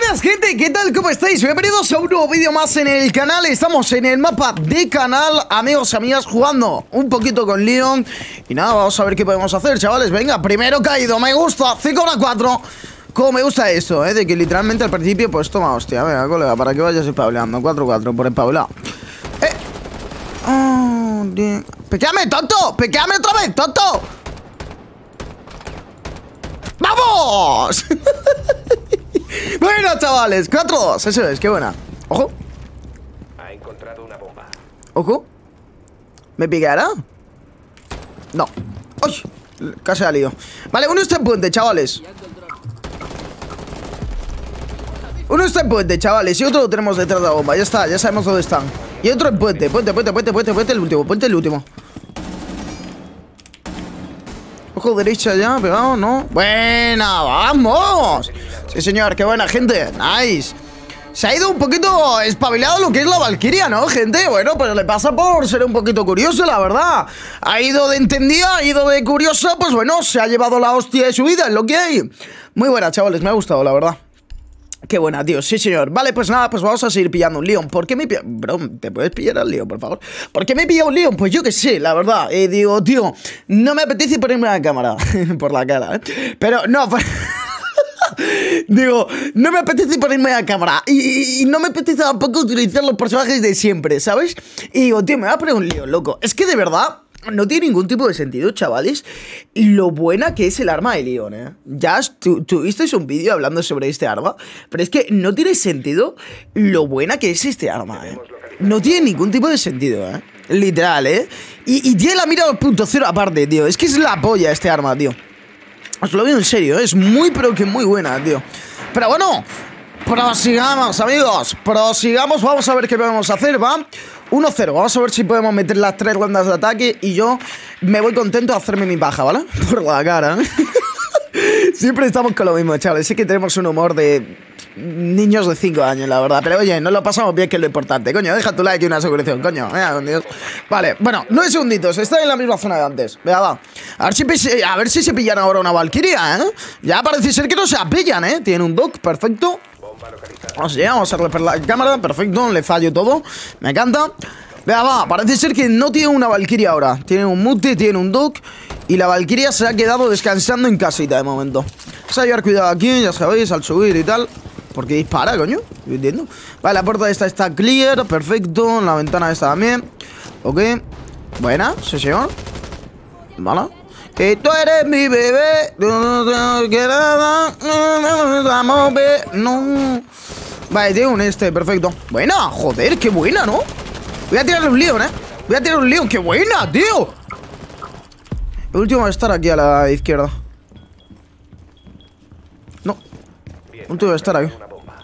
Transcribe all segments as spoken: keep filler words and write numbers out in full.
buenas, gente, ¿qué tal? ¿Cómo estáis? Bienvenidos a un nuevo vídeo más en el canal. Estamos en el mapa de canal, amigos y amigas, jugando un poquito con Leon. Y nada, vamos a ver qué podemos hacer, chavales. Venga, primero caído, me gusta, cinco a cuatro. Como me gusta esto, ¿eh? De que literalmente al principio, pues toma, hostia, venga, colega, para que vayas espableando. cuatro cuatro por espabilado. ¡Eh! Oh, ¡pequeame, tonto! ¡Pequeame otra vez, tonto! ¡Vamos! Bueno, chavales, cuatro dos, eso es, qué buena. Ojo. Ha encontrado una bomba. Ojo. ¿Me picará? No. ¡Uy! Casi ha lío. Vale, uno está en puente, chavales. Uno está en puente, chavales. Y otro lo tenemos detrás de la bomba. Ya está, ya sabemos dónde están. Y otro en puente, puente, puente, puente, puente, puente, el último, puente el último. Ojo derecha ya, pegado, ¿no? ¡Buena! ¡Vamos! Sí, señor, qué buena, gente. Nice. Se ha ido un poquito espabilado lo que es la Valkyria, ¿no, gente? Bueno, pues le pasa por ser un poquito curioso, la verdad. Ha ido de entendida, ha ido de curiosa. Pues bueno, se ha llevado la hostia de su vida, es lo que hay. Muy buena, chavales, me ha gustado, la verdad. Qué buena, tío, sí señor. Vale, pues nada, pues vamos a seguir pillando un Leon. ¿Por qué me pilla? Bro, ¿te puedes pillar al Leon, por favor? ¿Por qué me pilla un Leon? Pues yo que sé, la verdad. eh, Digo, tío, no me apetece ponerme la cámara por la cara, ¿eh? Pero no, pues... Digo, no me apetece ponerme la cámara y, y, y no me apetece tampoco utilizar los personajes de siempre, ¿sabes? Y digo, tío, me va a poner un Leon, loco. Es que de verdad... no tiene ningún tipo de sentido, chavales, lo buena que es el arma de Leon, ¿eh? Ya tu, tuvisteis un vídeo hablando sobre este arma, pero es que no tiene sentido lo buena que es este arma, ¿eh? No tiene ningún tipo de sentido, ¿eh? Literal, ¿eh? Y, y tiene la mira dos punto cero aparte, tío. Es que es la polla este arma, tío. Os lo digo en serio, ¿eh? Es muy, pero que muy buena, tío. Pero bueno, prosigamos, amigos. Prosigamos, vamos a ver qué podemos hacer, ¿va? uno cero, vamos a ver si podemos meter las tres rondas de ataque. Y yo me voy contento a hacerme mi paja, ¿vale? Por la cara, ¿eh? Siempre estamos con lo mismo, chavales. Sí que tenemos un humor de niños de cinco años, la verdad. Pero oye, nos lo pasamos bien, que es lo importante. Coño, deja tu like y una suscripción, coño. Venga, con Dios. Vale, bueno, nueve segunditos. Está en la misma zona de antes. Venga, va. A ver si, a ver si se pillan ahora una Valkyria, ¿eh? Ya parece ser que no se la pillan, ¿eh? Tiene un dock, perfecto. Vamos allá, vamos a reparar la cámara, perfecto, le fallo todo, me encanta. Vea, va, parece ser que no tiene una Valkyria ahora. Tiene un mute, tiene un dock. Y la Valkyria se ha quedado descansando en casita de momento. Vamos a llevar cuidado aquí, ya sabéis, al subir y tal. Porque dispara, coño, yo entiendo. Vale, la puerta esta está clear, perfecto. La ventana esta también. Ok, buena, sí señor. Vale. Que tú eres mi bebé. No. Vale, tiene un este, perfecto. Buena, joder, qué buena, ¿no? Voy a tirarle un Leon, ¿eh? Voy a tirar un Leon, qué buena, tío. El último va a estar aquí a la izquierda. No. El último va a estar aquí.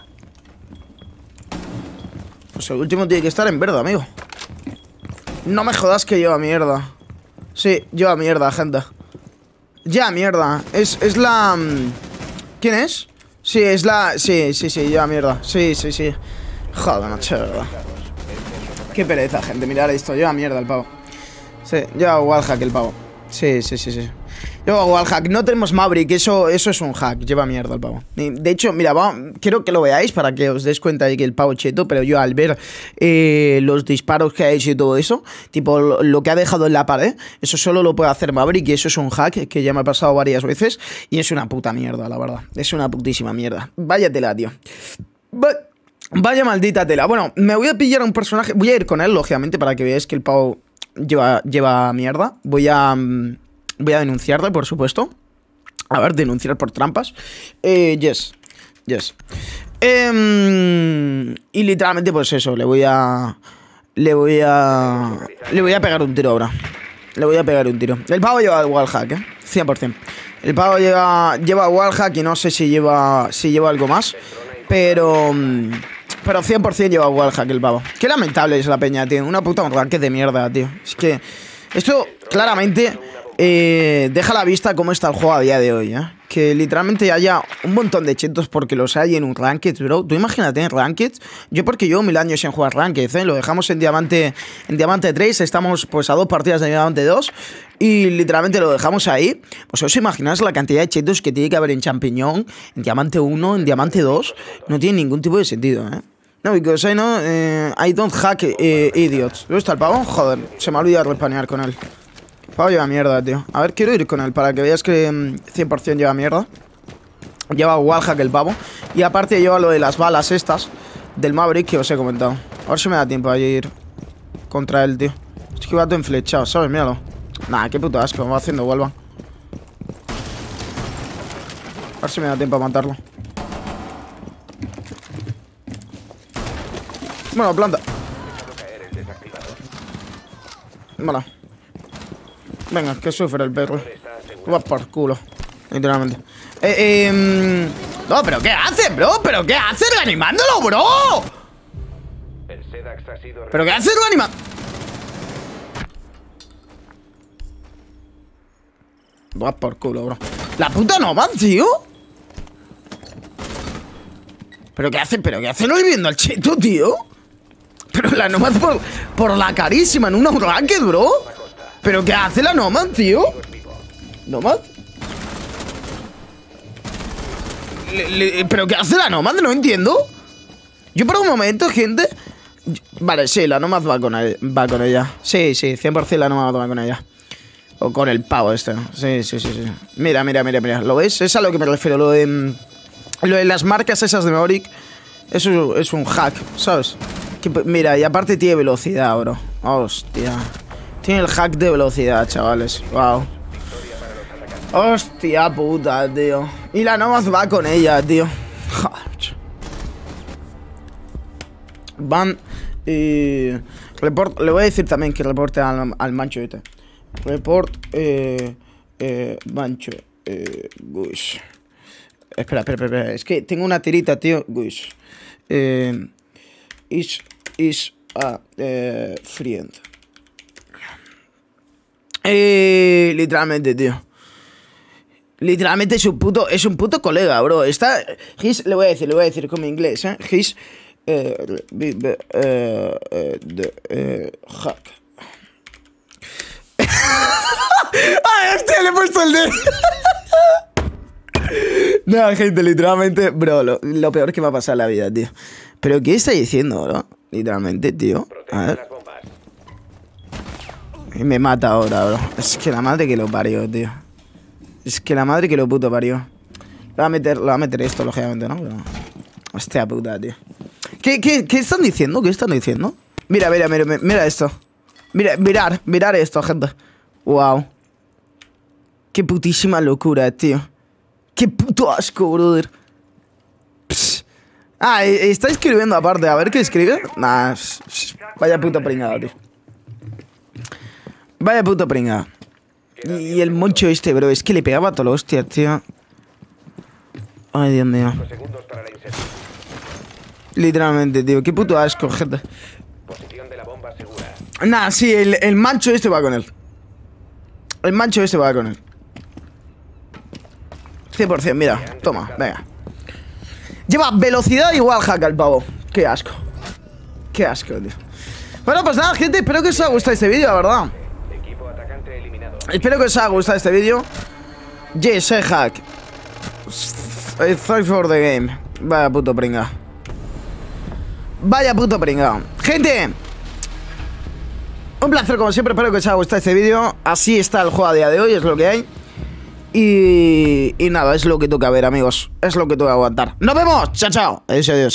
Pues el último tiene que estar en verde, amigo. No me jodas que lleva mierda. Sí, lleva mierda, gente. Ya, mierda. Es, es la... ¿Quién es? Sí, es la... Sí, sí, sí, lleva mierda. Sí, sí, sí. Joder, macho, de verdad. Qué pereza, gente. Mirad esto. Lleva mierda el pavo. Sí, lleva wallhack el pavo. Sí, sí, sí, sí. Lleva wallhack. No tenemos Maverick. Eso, eso es un hack. Lleva mierda el pavo. De hecho, mira, va, quiero que lo veáis para que os des cuenta de que el pavo es cheto. Pero yo al ver eh, los disparos que ha hecho y todo eso, tipo lo, lo que ha dejado en la pared, eso solo lo puede hacer Maverick. Y eso es un hack que ya me ha pasado varias veces. Y es una puta mierda, la verdad. Es una putísima mierda. Vaya tela, tío. Va Vaya maldita tela. Bueno, me voy a pillar a un personaje. Voy a ir con él, lógicamente, para que veáis que el pavo lleva, lleva mierda. Voy a... Voy a denunciarle, por supuesto. A ver, denunciar por trampas. Eh, yes. Yes. Eh, y literalmente, pues eso, le voy a... Le voy a... Le voy a pegar un tiro ahora. Le voy a pegar un tiro. El pavo lleva el wallhack, ¿eh? cien por cien. El pavo lleva, lleva wallhack y no sé si lleva, si lleva algo más. Pero... Pero cien por cien lleva wallhack el pavo. Qué lamentable es la peña, tío. Una puta arranque de mierda, tío. Es que... Esto, claramente... Eh, deja a la vista cómo está el juego a día de hoy, ¿eh? que literalmente haya un montón de chetos porque los hay en un Ranked, bro. Tú imagínate en Ranked. Yo porque llevo mil años sin jugar Ranked, ¿eh? Lo dejamos en Diamante en Diamante tres. Estamos pues a dos partidas de Diamante dos. Y literalmente lo dejamos ahí. Pues os imagináis la cantidad de chetos que tiene que haber en Champiñón, en Diamante uno, en Diamante dos. No tiene ningún tipo de sentido, ¿eh? No, because I know, uh, I don't hack uh, idiots. ¿Dónde está el pavo? Joder, se me ha olvidado respanear con él. Pavo lleva mierda, tío. A ver, quiero ir con él para que veas que um, cien por cien lleva mierda. Lleva wallhack el pavo. Y aparte lleva lo de las balas estas del Maverick que os he comentado. A ver si me da tiempo a ir contra él, tío. Es que va todo enflechado, ¿sabes? Míralo. Nah, qué puto asco, me va haciendo vuelva. A ver si me da tiempo a matarlo. Bueno, planta. Bueno. Venga, que sufre el perro. Va por culo. Literalmente. Eh, eh. No, pero ¿qué haces, bro? ¿Pero qué haces reanimándolo, bro? ¿Pero qué haces reanimando? Va por culo, bro. La puta Nomad, tío. ¿Pero qué hace? ¿Pero qué hace no viviendo al cheto, tío? Pero la Nomad por, por la carísima en una Ranked, bro. ¿Pero qué hace la Nomad, tío? ¿Nomad? Le, le, ¿Pero qué hace la Nomad? No entiendo. Yo por un momento, gente... Vale, sí, la Nomad va con, el, va con ella. Sí, sí, cien por cien la Nomad va con ella. O con el pavo este. Sí, sí, sí, sí. Mira, mira, mira, mira. ¿Lo ves? Es a lo que me refiero. Lo de... Lo de las marcas esas de Maverick. Eso es un hack, ¿sabes? Que, mira, y aparte tiene velocidad, bro. Hostia. Tiene el hack de velocidad, chavales. Wow. Hostia puta, tío. Y la Nomad va con ella, tío. Van y... Report, le voy a decir también que reporte al, al mancho este. Report eh, eh, mancho eh, Gush. Espera, espera, espera. Es que tengo una tirita, tío. Gush. Eh, is is a eh, friend. Eh, literalmente, tío. Literalmente es un puto, es un puto colega, bro. Está, his, le voy a decir, le voy a decir como inglés, eh. His, eh, eh, eh, de, eh, hack. Ay, hostia, le he puesto el dedo. No, gente, literalmente, bro, lo, lo peor que me ha pasado en la vida, tío. Pero ¿qué está diciendo, bro? Literalmente, tío. A ver. Y me mata ahora, bro. Es que la madre que lo parió, tío. Es que la madre que lo puto parió. Le va a meter, le va a meter esto, lógicamente, ¿no? Pero... Hostia puta, tío. ¿Qué, qué, ¿Qué están diciendo? ¿Qué están diciendo? Mira, mira, mira, mira esto. Mira, mirar, mirar esto, gente. Wow. Qué putísima locura, tío. Qué puto asco, brother. Psst. Ah, está escribiendo aparte. A ver qué escribe. Nah, pss, pss. Vaya puto pringado, tío. Vaya puto pringado. Y, y el moncho este, bro. Es que le pegaba a todo lo hostia, tío. Ay, Dios mío. Literalmente, tío. Qué puto asco, gente. Nah, sí, el, el mancho este va con él. El mancho este va con él. cien por cien, mira. Toma, venga. Lleva velocidad igual hack al pavo. Qué asco. Qué asco, tío. Bueno, pues nada, gente. Espero que os haya gustado este vídeo, la verdad. Espero que os haya gustado este vídeo. Yes, I hack. Thanks for the game. Vaya puto pringa. Vaya puto pringa. Gente, un placer como siempre. Espero que os haya gustado este vídeo. Así está el juego a día de hoy, es lo que hay. Y, y nada, es lo que toca ver, amigos. Es lo que toca aguantar. ¡Nos vemos! ¡Chao, chao! Adiós, adiós.